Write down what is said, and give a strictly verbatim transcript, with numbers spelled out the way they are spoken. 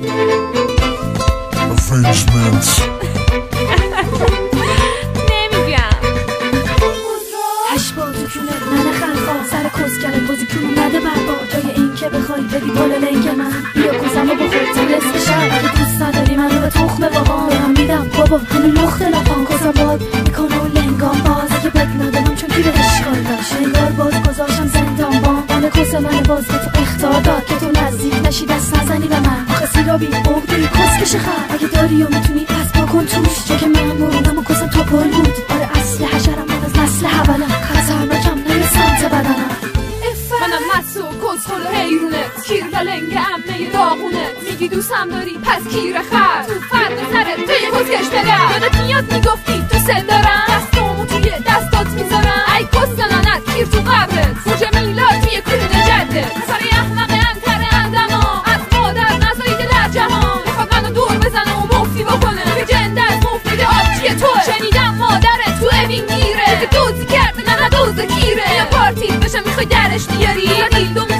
Avengement. نمیگم هش بازو کونه ننه خلفا سر کسکره بازی کونه نده بربا جای این که بخوای بدی بالا لنگ من بیا کسم و بخور تا نصف شب اگه دوست نداری منو به تخم بابام برم میدم بابا همین مختلفان کسم باد میکنه و لنگام باز اگه بد ندارم چون کی به اشکال داشت انگار باز گذاشتم زندان بام بانه کس من باز به تو اختار داد که تو نزدیک نشی دست نزنی به من آخه سیرابی بغدی کسکش خر اگه داری یا میتونی پس بکن توش چه که من مرونم و کسم تا پل بود آره اصل حشرم من از نسل حولم خطرناکم نه سمت بدنم منم مست و کسخل و حیرونت کیر و لنگ عمه داغونت میگی دوستم داری پس کیر خر تو فرد سرت توی کسکش برم یادت میاد میگفتی تو سن دارم دستامو توی دستات میذارم ای کس زنانت کیر تو قبرت موج میلاد توی کونه جدت پسر احمق انتر اندما از مادر نزاییده در جهان میخواد منو دور بزنه و مفتی بکنه که جنده از مفید آبچی توه شنیدم مادرت تو اوین میره که دوزی کرده نه نه دوز کیره یا پارتی بشه میخوای درش بیاری یا دیل